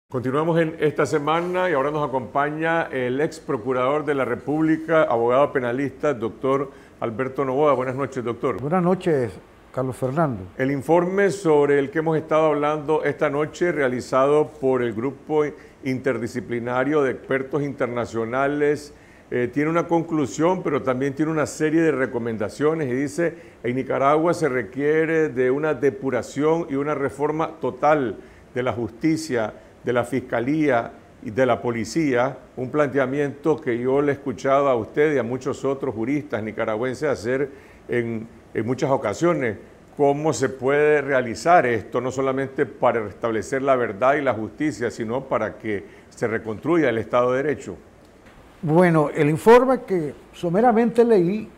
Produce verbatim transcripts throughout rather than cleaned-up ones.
Continuamos en esta semana y ahora nos acompaña el ex procurador de la República, abogado penalista, doctor Alberto Noboa. Buenas noches, doctor. Buenas noches, Carlos Fernando. El informe sobre el que hemos estado hablando esta noche, realizado por el grupo interdisciplinario de expertos internacionales, eh, tiene una conclusión, pero también tiene una serie de recomendaciones y dice: en Nicaragua se requiere de una depuración y una reforma total de la justicia, de la Fiscalía y de la Policía, un planteamiento que yo le he escuchado a usted y a muchos otros juristas nicaragüenses hacer en, en muchas ocasiones. ¿Cómo se puede realizar esto, no solamente para restablecer la verdad y la justicia, sino para que se reconstruya el Estado de Derecho? Bueno, el informe que someramente leí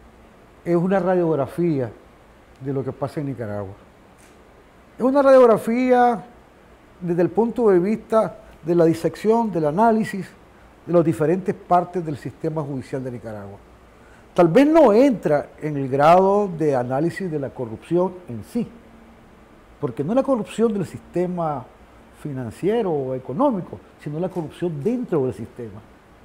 es una radiografía de lo que pasa en Nicaragua. Es una radiografía desde el punto de vista de la disección, del análisis de las diferentes partes del sistema judicial de Nicaragua. Tal vez no entra en el grado de análisis de la corrupción en sí, porque no es la corrupción del sistema financiero o económico, sino la corrupción dentro del sistema.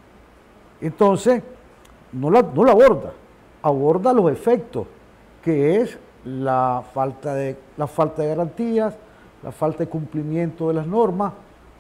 Entonces, no la, no la aborda, aborda los efectos, que es la falta de, la falta de garantías, la falta de cumplimiento de las normas.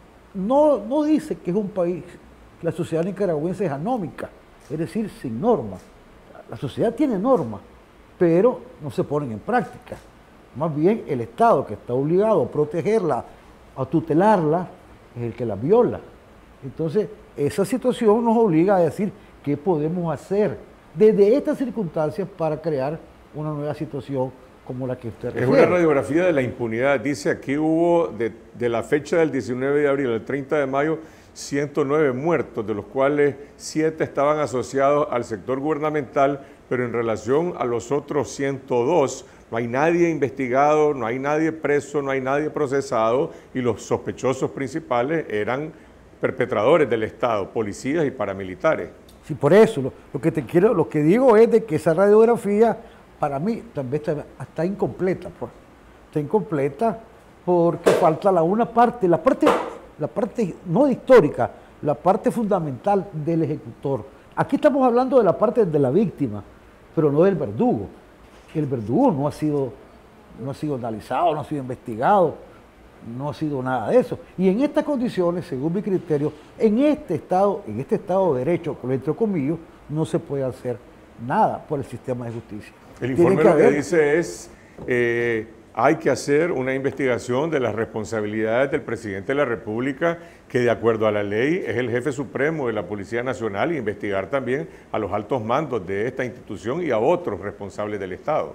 No, no dice que es un país, que la sociedad nicaragüense es anómica, es decir, sin normas. La sociedad tiene normas, pero no se ponen en práctica. Más bien el Estado, que está obligado a protegerla, a tutelarla, es el que la viola. Entonces, esa situación nos obliga a decir qué podemos hacer desde estas circunstancias para crear una nueva situación como la que usted refiere. Es una radiografía de la impunidad. Dice: aquí hubo, de, de la fecha del diecinueve de abril al treinta de mayo, ciento nueve muertos, de los cuales siete estaban asociados al sector gubernamental, pero en relación a los otros ciento dos, no hay nadie investigado, no hay nadie preso, no hay nadie procesado, y los sospechosos principales eran perpetradores del Estado, policías y paramilitares. Sí, por eso, lo, lo que te quiero, lo que digo es de que esa radiografía, para mí, también está, está incompleta, pues. Está incompleta porque falta la una parte, la parte, la parte no histórica, la parte fundamental del ejecutor. Aquí estamos hablando de la parte de la víctima, pero no del verdugo. El verdugo no ha sido, no ha sido analizado, no ha sido investigado, no ha sido nada de eso. Y en estas condiciones, según mi criterio, en este estado, en este estado de derecho, con entre comillas, no se puede hacer nada por el sistema de justicia. El informe lo que dice es, eh, hay que hacer una investigación de las responsabilidades del presidente de la República, que de acuerdo a la ley es el jefe supremo de la Policía Nacional, y investigar también a los altos mandos de esta institución y a otros responsables del Estado.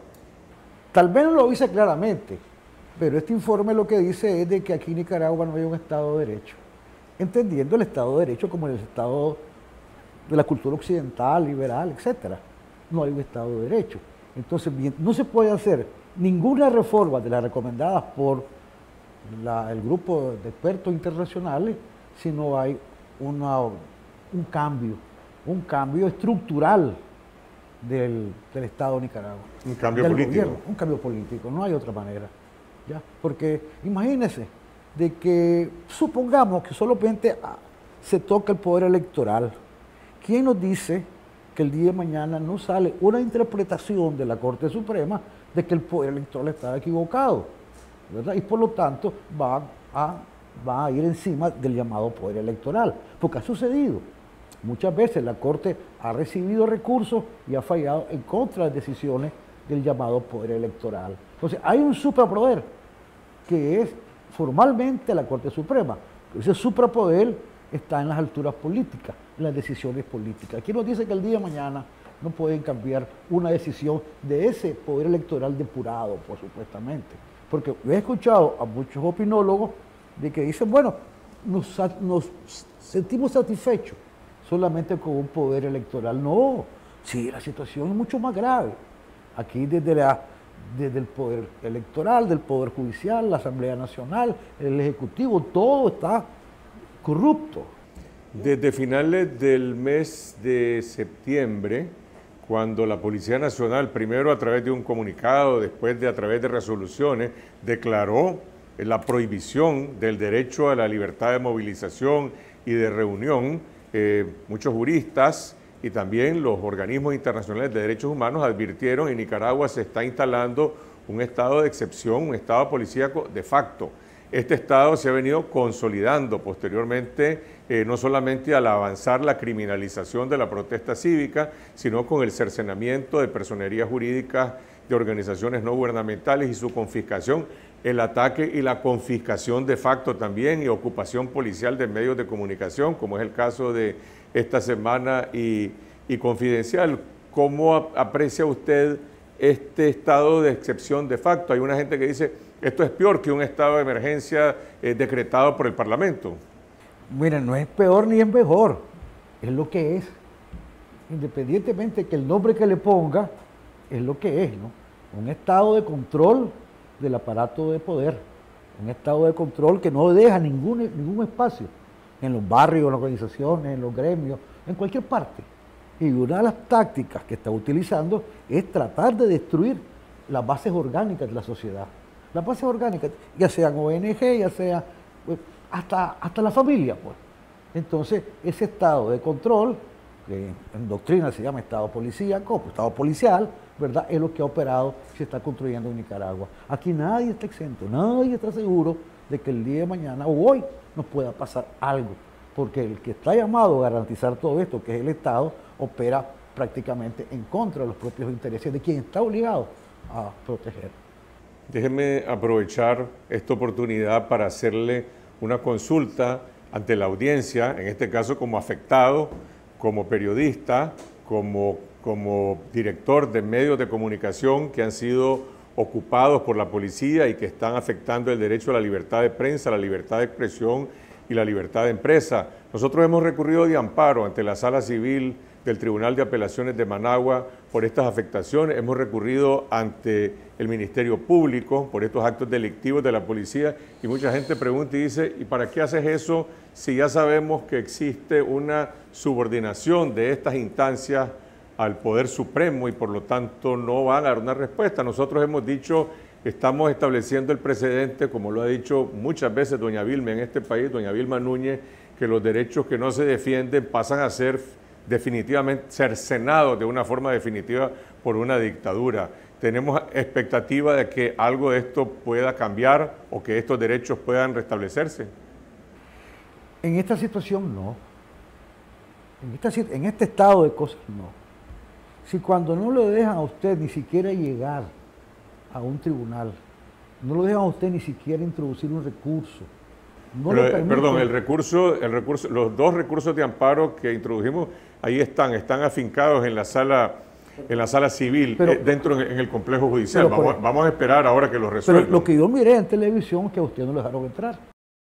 Tal vez no lo dice claramente, pero este informe lo que dice es de que aquí en Nicaragua no hay un Estado de Derecho, entendiendo el Estado de Derecho como el Estado de la cultura occidental, liberal, etcétera. No hay un Estado de Derecho. Entonces, no se puede hacer ninguna reforma de las recomendadas por la, el grupo de expertos internacionales si no hay una, un cambio, un cambio estructural del, del Estado de Nicaragua. Un cambio político. Gobierno, un cambio político, no hay otra manera. ¿Ya? Porque imagínense de que supongamos que solamente se toca el poder electoral. ¿Quién nos dice que el día de mañana no sale una interpretación de la Corte Suprema de que el poder electoral está equivocado, ¿verdad? Y por lo tanto va a, va a ir encima del llamado poder electoral? Porque ha sucedido. Muchas veces la Corte ha recibido recursos y ha fallado en contra de decisiones del llamado poder electoral. Entonces hay un suprapoder que es formalmente la Corte Suprema, pero ese suprapoder está en las alturas políticas, en las decisiones políticas. Aquí nos dice que el día de mañana no pueden cambiar una decisión de ese poder electoral depurado, por supuestamente. Porque he escuchado a muchos opinólogos de que dicen, bueno, nos, nos sentimos satisfechos solamente con un poder electoral. No, sí, la situación es mucho más grave. Aquí desde, la, desde el poder electoral, del poder judicial, la Asamblea Nacional, el Ejecutivo, todo está corrupto. Desde finales del mes de septiembre, cuando la Policía Nacional, primero a través de un comunicado, después de a través de resoluciones, declaró la prohibición del derecho a la libertad de movilización y de reunión, eh, muchos juristas y también los organismos internacionales de derechos humanos advirtieron que en Nicaragua se está instalando un estado de excepción, un estado policíaco de facto. Este estado se ha venido consolidando posteriormente, eh, no solamente al avanzar la criminalización de la protesta cívica, sino con el cercenamiento de personerías jurídicas de organizaciones no gubernamentales y su confiscación, el ataque y la confiscación de facto también y ocupación policial de medios de comunicación, como es el caso de esta semana y, y Confidencial. ¿Cómo aprecia usted este estado de excepción de facto? Hay una gente que dice, esto es peor que un estado de emergencia eh, decretado por el Parlamento. Miren, no es peor ni es mejor, es lo que es. Independientemente que el nombre que le ponga, es lo que es, ¿no? Un estado de control del aparato de poder, un estado de control que no deja ningún, ningún espacio en los barrios, en las organizaciones, en los gremios, en cualquier parte. Y una de las tácticas que está utilizando es tratar de destruir las bases orgánicas de la sociedad. Las bases orgánicas, ya sean O N G, ya sea pues, hasta, hasta la familia, pues. Entonces, ese estado de control, que en doctrina se llama estado policíaco, pues, estado policial, ¿verdad? Es lo que ha operado y se está construyendo en Nicaragua. Aquí nadie está exento, nadie está seguro de que el día de mañana o hoy nos pueda pasar algo, porque el que está llamado a garantizar todo esto, que es el Estado, opera prácticamente en contra de los propios intereses de quien está obligado a proteger. Déjeme aprovechar esta oportunidad para hacerle una consulta ante la audiencia, en este caso como afectado, como periodista, como, como director de medios de comunicación que han sido ocupados por la policía y que están afectando el derecho a la libertad de prensa, la libertad de expresión y la libertad de empresa. Nosotros hemos recurrido de amparo ante la Sala Civil del Tribunal de Apelaciones de Managua por estas afectaciones, hemos recurrido ante el Ministerio Público por estos actos delictivos de la policía y mucha gente pregunta y dice, ¿y para qué haces eso si ya sabemos que existe una subordinación de estas instancias al Poder Supremo y por lo tanto no van a dar una respuesta? Nosotros hemos dicho, estamos estableciendo el precedente, como lo ha dicho muchas veces doña Vilma en este país, doña Vilma Núñez, que los derechos que no se defienden pasan a ser definitivamente cercenados de una forma definitiva por una dictadura. ¿Tenemos expectativa de que algo de esto pueda cambiar o que estos derechos puedan restablecerse? En esta situación no. En, esta, en este estado de cosas no. Si cuando no le dejan a usted ni siquiera llegar a un tribunal, no lo dejan a usted ni siquiera introducir un recurso. No Pero, le permiten, perdón, el recurso, el recurso, los dos recursos de amparo que introdujimos, ahí están, están afincados en la sala, en la sala civil, pero, eh, dentro en, en el complejo judicial. Vamos, por, vamos a esperar ahora que lo resuelvan. Pero lo que yo miré en televisión es que a usted no lo dejaron entrar.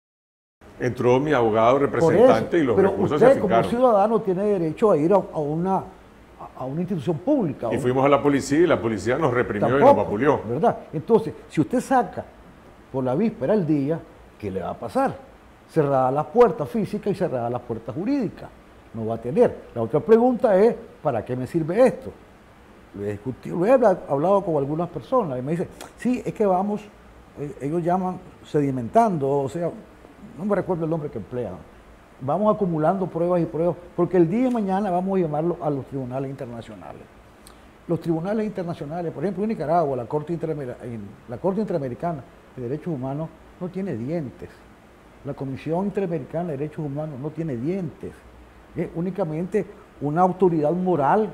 Entró mi abogado representante eso, y los pero recursos usted, se afincaron. Como ciudadano tiene derecho a ir a, a una a una institución pública. Y fuimos a la policía y la policía nos reprimió tampoco, y nos vapuleó. ¿Verdad? Entonces, si usted saca por la víspera el día, ¿qué le va a pasar? Cerrada las puertas físicas y cerrada las puertas jurídicas. No va a tener. La otra pregunta es, ¿para qué me sirve esto? Lo he discutido, lo he hablado con algunas personas y me dicen, sí, es que vamos, ellos llaman sedimentando, o sea, no me recuerdo el nombre que emplean. Vamos acumulando pruebas y pruebas, porque el día de mañana vamos a llamarlo a los tribunales internacionales. Los tribunales internacionales, por ejemplo en Nicaragua, la Corte, Interamer la Corte Interamericana de Derechos Humanos no tiene dientes. La Comisión Interamericana de Derechos Humanos no tiene dientes. Es únicamente una autoridad moral,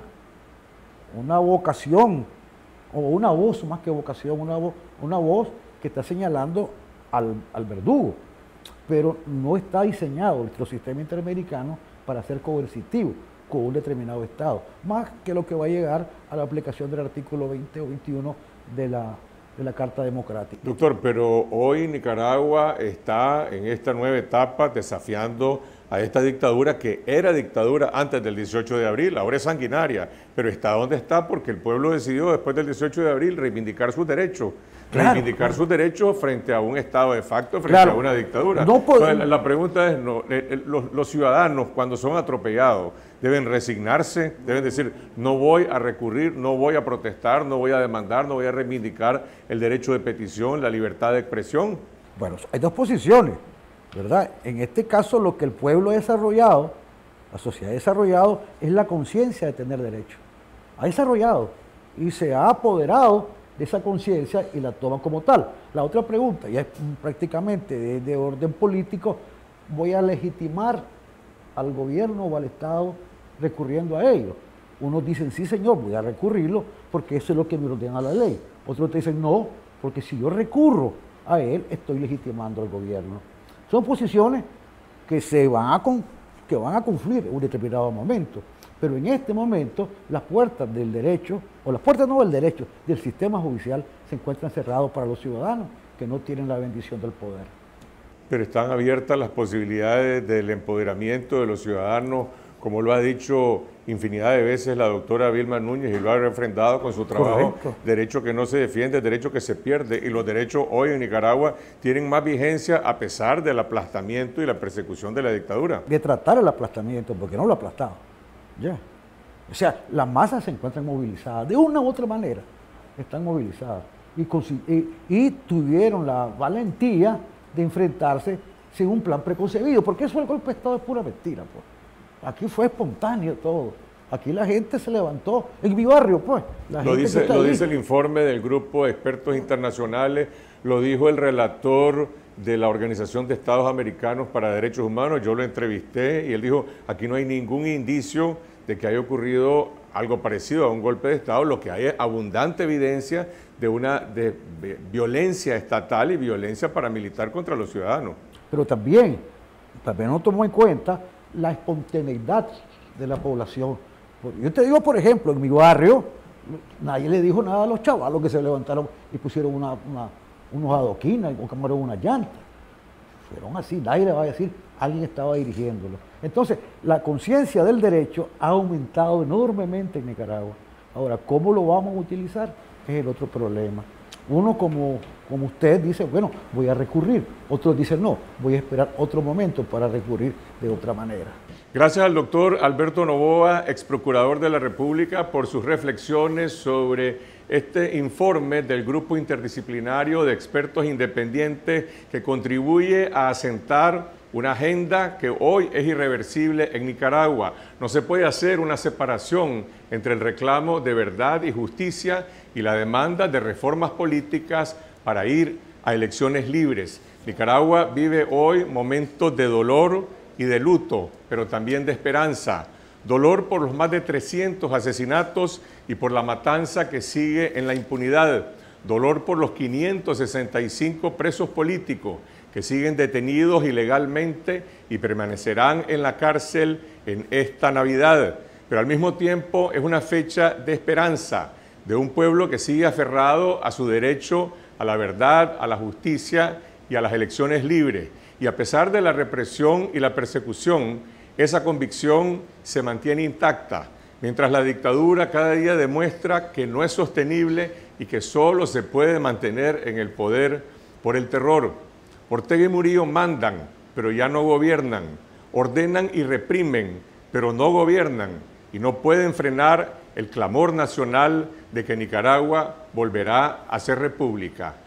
una vocación, o una voz más que vocación, una, vo una voz que está señalando al, al verdugo. Pero no está diseñado nuestro sistema interamericano para ser coercitivo con un determinado Estado, más que lo que va a llegar a la aplicación del artículo veinte o veintiuno de la, de la Carta Democrática. Doctor, pero hoy Nicaragua está en esta nueva etapa desafiando a esta dictadura que era dictadura antes del dieciocho de abril, ahora es sanguinaria, pero está donde está porque el pueblo decidió después del dieciocho de abril reivindicar sus derechos. Claro, reivindicar claro. sus derechos frente a un Estado de facto, frente claro. a una dictadura. No Entonces, la, la pregunta es, no, los, los ciudadanos cuando son atropellados deben resignarse, deben decir, no voy a recurrir, no voy a protestar, no voy a demandar, no voy a reivindicar el derecho de petición, la libertad de expresión. Bueno, hay dos posiciones, ¿verdad? En este caso, lo que el pueblo ha desarrollado, la sociedad ha desarrollado, es la conciencia de tener derecho. Ha desarrollado y se ha apoderado de esa conciencia y la toma como tal. La otra pregunta, ya es prácticamente de, de orden político, ¿voy a legitimar al gobierno o al Estado recurriendo a ello? Unos dicen, sí señor, voy a recurrirlo porque eso es lo que me ordena la ley. Otros te dicen, no, porque si yo recurro a él, estoy legitimando al gobierno. Son posiciones que, se van, a con, que van a confluir en un determinado momento. Pero en este momento, las puertas del derecho, o las puertas no del derecho, del sistema judicial, se encuentran cerradas para los ciudadanos que no tienen la bendición del poder. Pero están abiertas las posibilidades del empoderamiento de los ciudadanos, como lo ha dicho infinidad de veces la doctora Vilma Núñez y lo ha refrendado con su trabajo. Correcto. Derecho que no se defiende, derecho que se pierde, y los derechos hoy en Nicaragua tienen más vigencia a pesar del aplastamiento y la persecución de la dictadura. De tratar el aplastamiento, porque no lo ha aplastado. Ya. O sea, las masas se encuentran movilizadas, de una u otra manera, están movilizadas y, y, y tuvieron la valentía de enfrentarse sin un plan preconcebido, porque eso el golpe de Estado es pura mentira, pues. Aquí fue espontáneo todo. Aquí la gente se levantó, en mi barrio, pues. La lo gente dice, lo dice el informe del grupo de expertos internacionales, lo dijo el relator de la Organización de Estados Americanos para Derechos Humanos. Yo lo entrevisté y él dijo, aquí no hay ningún indicio de que haya ocurrido algo parecido a un golpe de Estado, lo que hay es abundante evidencia de una de, de violencia estatal y violencia paramilitar contra los ciudadanos. Pero también, también no tomó en cuenta la espontaneidad de la población. Yo te digo, por ejemplo, en mi barrio, nadie le dijo nada a los chavalos que se levantaron y pusieron una, una, unos adoquines o cambiaron una llanta. Fueron así, nadie le va a decir, alguien estaba dirigiéndolo. Entonces, la conciencia del derecho ha aumentado enormemente en Nicaragua. Ahora, ¿cómo lo vamos a utilizar? Es el otro problema. Uno como, como usted dice, bueno, voy a recurrir. Otros dicen, no, voy a esperar otro momento para recurrir de otra manera. Gracias al doctor Alberto Novoa, ex procurador de la República, por sus reflexiones sobre este informe del Grupo Interdisciplinario de Expertos Independientes que contribuye a asentar una agenda que hoy es irreversible en Nicaragua. No se puede hacer una separación entre el reclamo de verdad y justicia y la demanda de reformas políticas para ir a elecciones libres. Nicaragua vive hoy momentos de dolor y de luto, pero también de esperanza. Dolor por los más de trescientos asesinatos y por la matanza que sigue en la impunidad. Dolor por los quinientos sesenta y cinco presos políticos que siguen detenidos ilegalmente y permanecerán en la cárcel en esta Navidad. Pero al mismo tiempo es una fecha de esperanza, de un pueblo que sigue aferrado a su derecho a la verdad, a la justicia y a las elecciones libres. Y a pesar de la represión y la persecución, esa convicción se mantiene intacta, mientras la dictadura cada día demuestra que no es sostenible y que solo se puede mantener en el poder por el terror. Ortega y Murillo mandan, pero ya no gobiernan. Ordenan y reprimen, pero no gobiernan. Y no pueden frenar el clamor nacional de que Nicaragua volverá a ser república.